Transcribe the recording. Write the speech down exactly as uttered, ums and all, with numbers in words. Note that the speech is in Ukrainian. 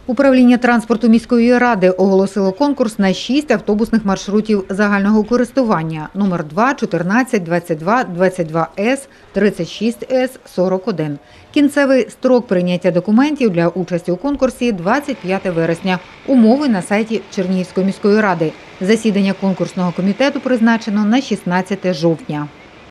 Управління транспорту міської ради оголосило конкурс на шість автобусних маршрутів загального користування номер два, чотирнадцять, двадцять два, двадцять два С, тридцять шість С, сорок один. Кінцевий строк прийняття документів для участі у конкурсі – двадцять п'яте вересня. Умови на сайті Чернігівської міської ради. Засідання конкурсного комітету призначено на шістнадцяте жовтня.